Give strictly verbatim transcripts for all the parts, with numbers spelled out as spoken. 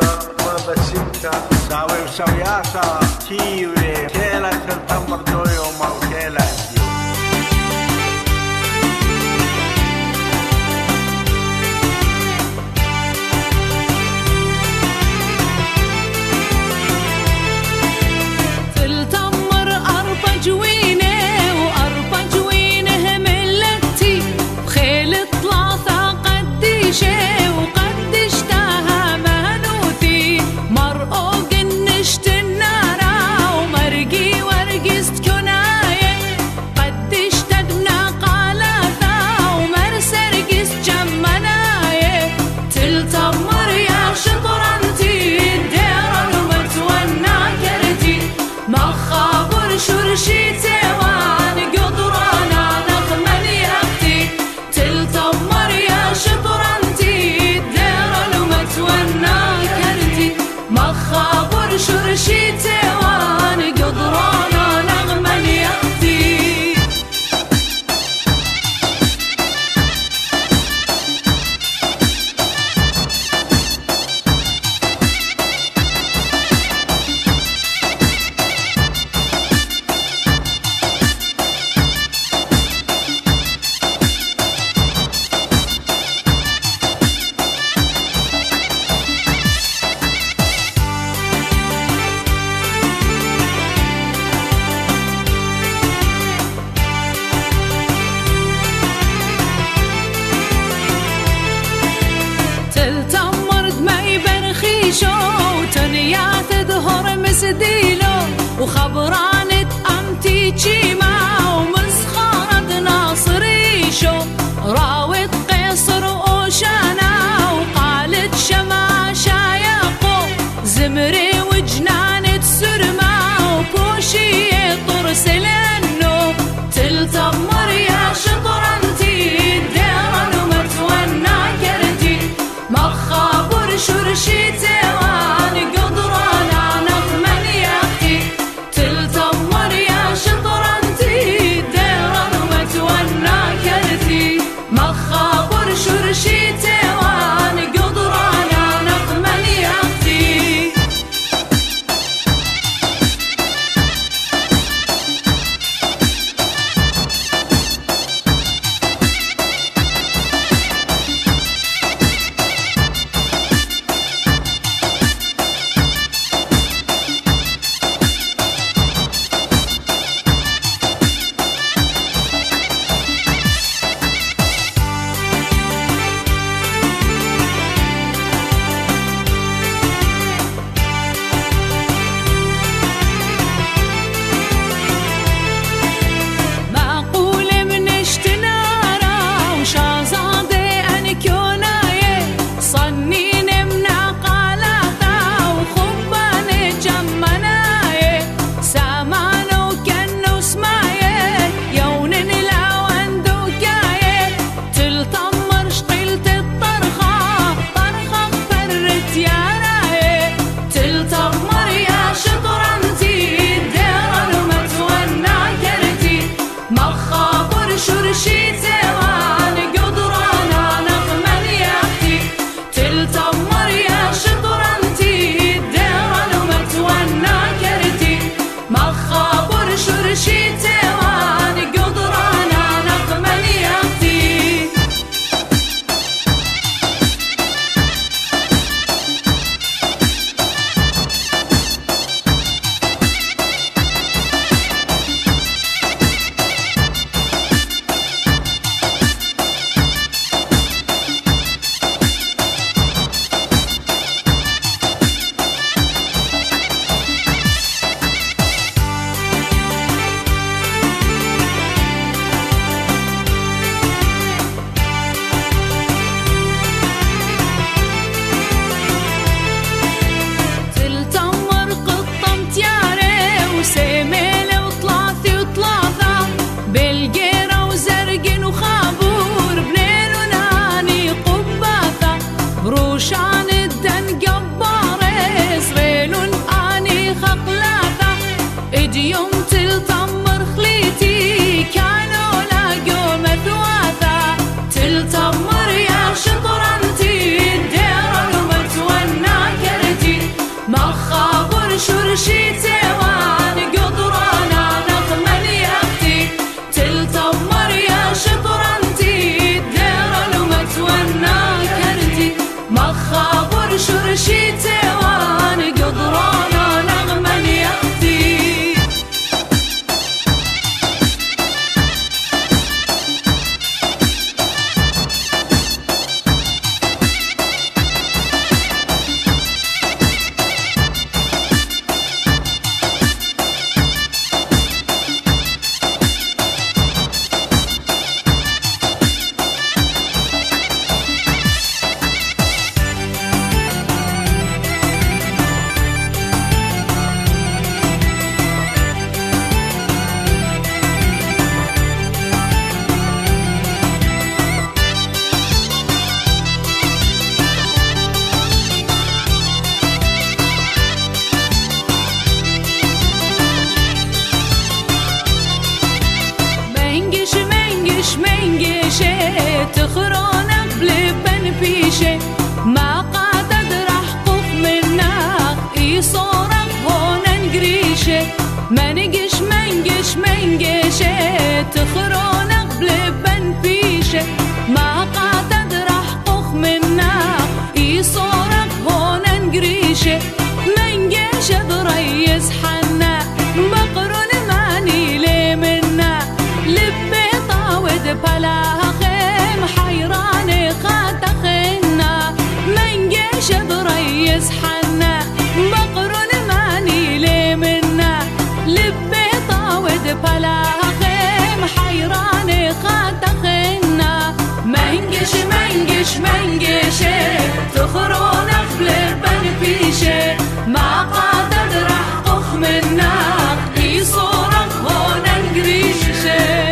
وبسمتا ساوي وسوياتا تيوي كيلا تلتمر دويو ما وكيلا تلتمر أربع جوينه وأربع جوينه ملتي بخيل ثلاثة قديشه مسديلو وخبرانة أمتي تشيما ومسخرة ناصريشو راوت قيصر وأوشانا وقالت شما شايقو زمري وجنانة سرما وكوشي طرس لأنه تلتمر يا شطرنتي ديران ومتونا كرتي مخابر شرشيتي قدران نغمن يا أختي تلتمر يا شطرنتي يصورك هون نقريشه منقش منقش منقشه تخرون قبل بيشه ما قاتد راح طخ منا يصورك هون نقريشه منقشه بريز حنا بقرن ماني لي منا لبي طاود بلاها خيم حيراني خاتخنا منقشه بريز حنا بقرن ماني لي منا لبي طاود بلاها خيم حيراني خاتخنا منقش منقش منقشه تخرون قبل بيشه ما قادد راح طخ منا يصورك هون نقريشه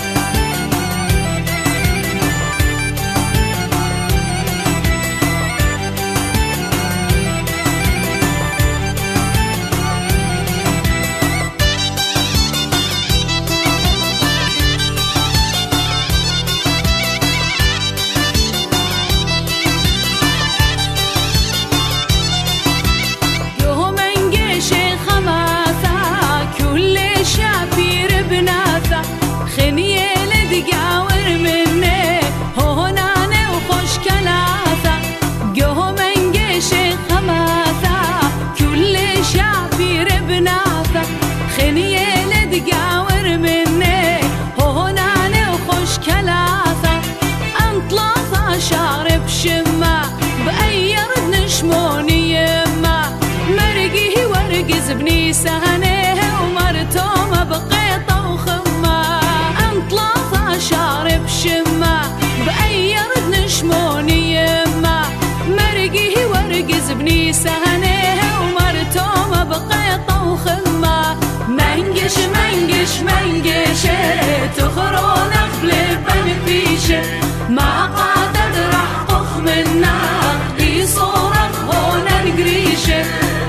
شارب شمة بأيرد نشموني يما مرقيه ورقز بني سهنه ومرتومة بقيطة وخمة انطلاثة شارب شمة بأيرد نشموني يما مرقيه ورقز بني سهنه ومرتومة بقيطة وخمة منقش منقش منقشه تخرون قبل بيشه ما قادد راح طخ منا يصورك هون نقريشه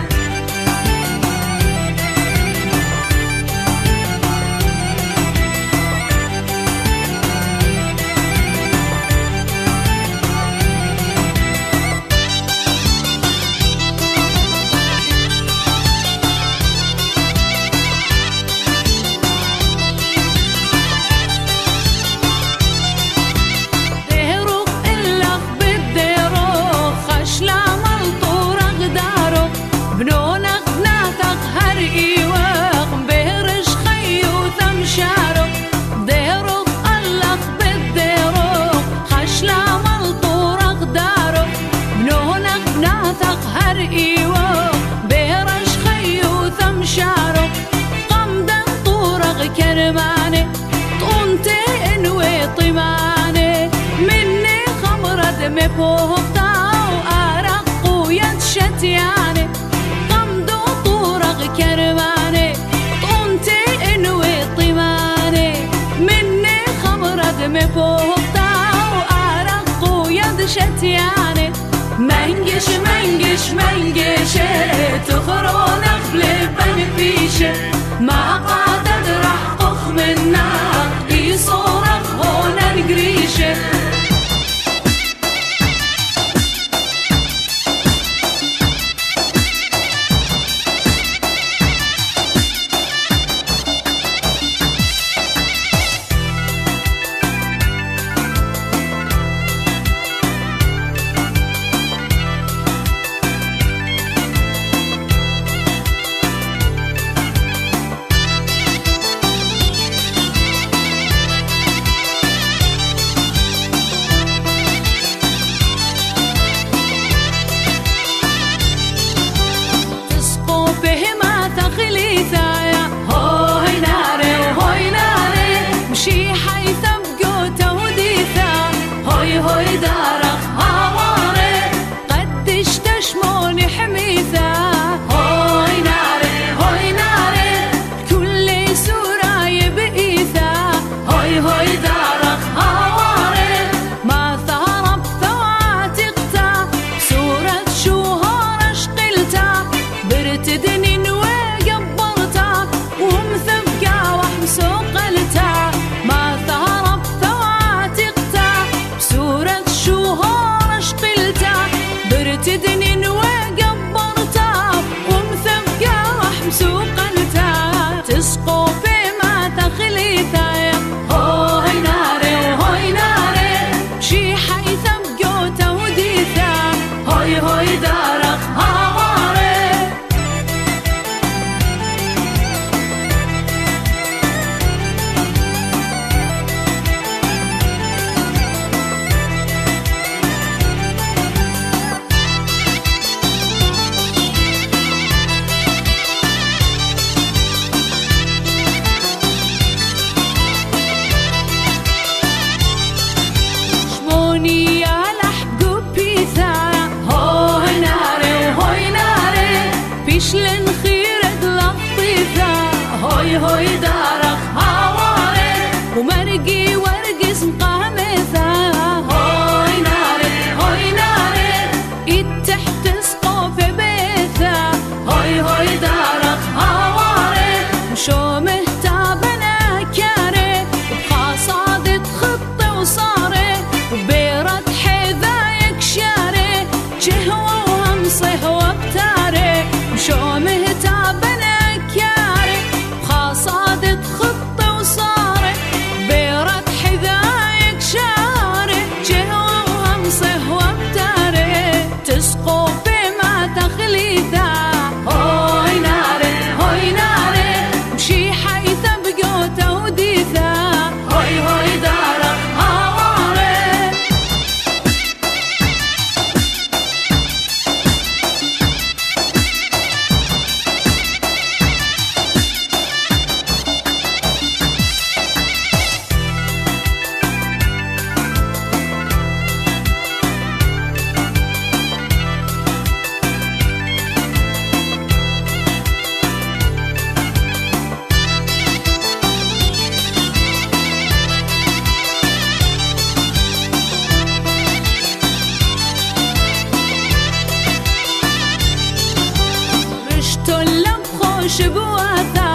كرماني طونتي انوي طماني مني خمرة دمي بوفتا وارق ويد شتياني قمدو طورق كرماني طونتي انوي طماني مني خمرة دمي بوفتا وارق ويد شتياني منقش منقش منقشه تخرون قبل بيشه ما قادد راح طخ منا يصورك هون نقريشه تدنين وقبرتها شبوة